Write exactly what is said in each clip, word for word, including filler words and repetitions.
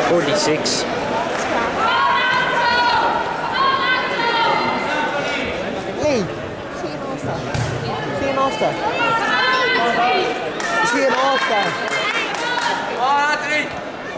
forty-six. Hey, is he an all-star? Is he an all-star? Is he an all-star? Oh, Anthony!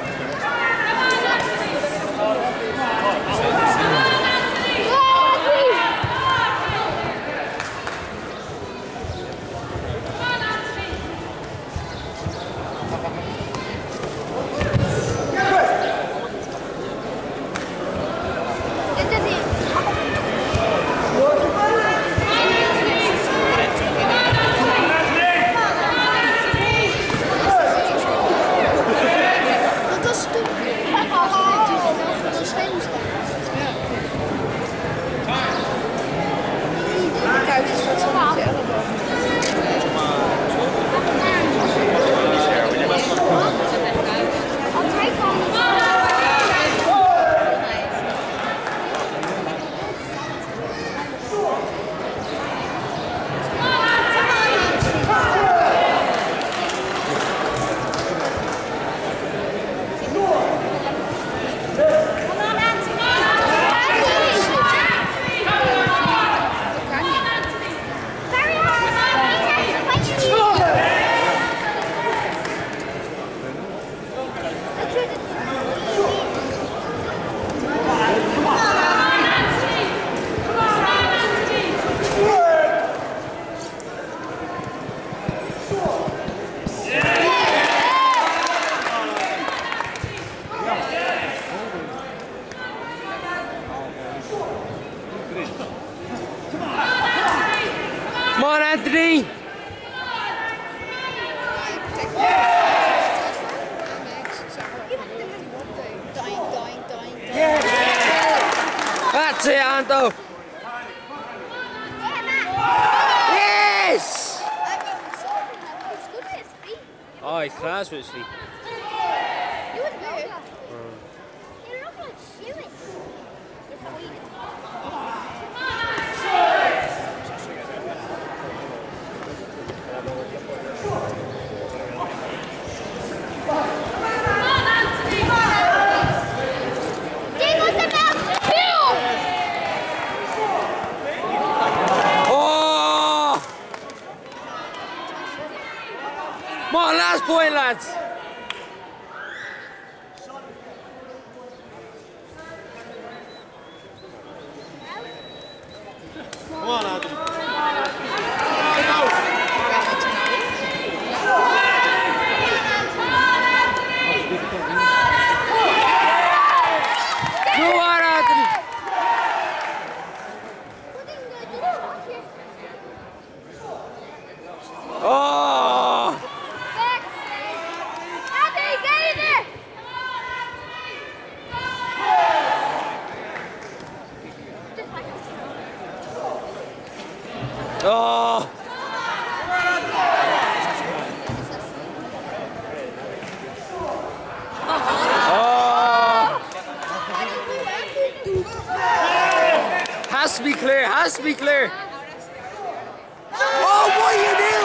Come on, Anthony! That's it, Anto! Yes! Oh, he's class with his feet. You wouldn't know that. They look like shoes. Come on, last point, lads! Come on, Anthony. Go on, Anthony! Oh! Oh! Oh! Has to be clear, has to be clear. Oh, what are you doing?